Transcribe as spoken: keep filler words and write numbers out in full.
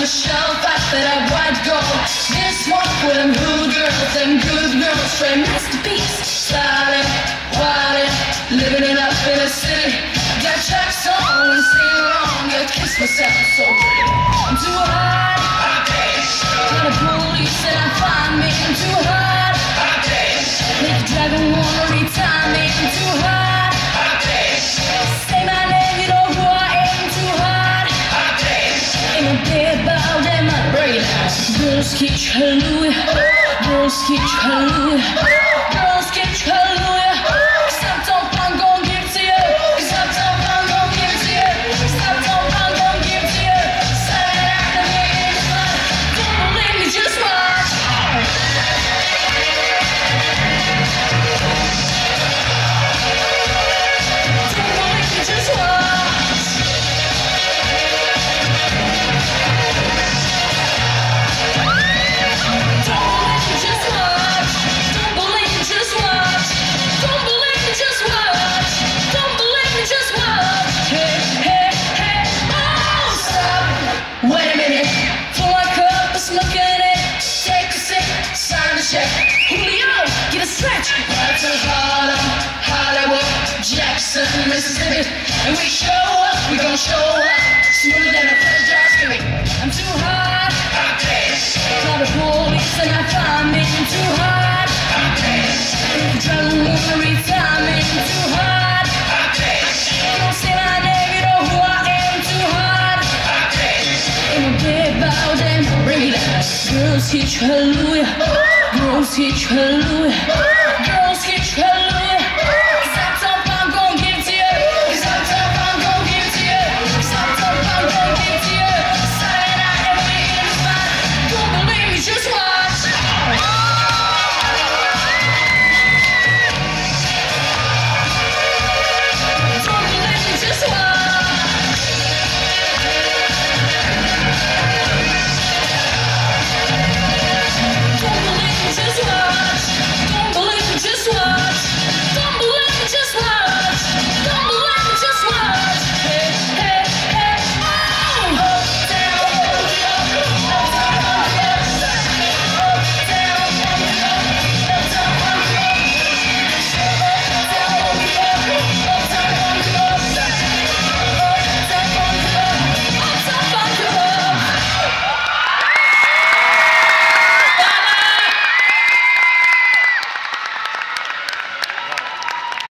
the shelf, I bet I white gold. This one for them good girls, them good girls, straight masterpiece. Sliding, wilding, living it up in the city. Got tracks on and sing wrong, yeah, kiss myself so pretty. I'm too hot, got a police and I find me. I'm too hot, make the dragon wanna retire me. I'm too hot, say my name, you know who I am. Too hot, ain't no bed bow down my brain. Girls kitsch, hallelujah, girls kitsch, hallelujah, girls kitsch, hallelujah. Stop, don't, I'm gon' give to you. Stop, don't, I'm gon' give to you. Stop, don't, I'm gon' give to you. Saturday night, I'm in the club. Don't believe me, just watch. Don't believe me, just watch. Don't believe me, just watch. Don't believe me, just watch. Don't believe me, just watch. Don't believe me, just watch. Hey, hey, hey, oh, stop. Wait a minute. Fill my cup, let's look at it. Take a sip, sign the check. Julio, get a stretch. Right to Harlem, Hollywood, Jackson, Mississippi. And we show up, we gon' show up. Smoother than a fresh dry skimming. I'm too hot. Call the police and I find me. I'm too hot. Trying to wanna retire me. I'm too hot. Don't say my name, you know who I am. Too hot. In a bed bow down, bring it out. Girls hitch, hallelujah. Girls hitch, hallelujah.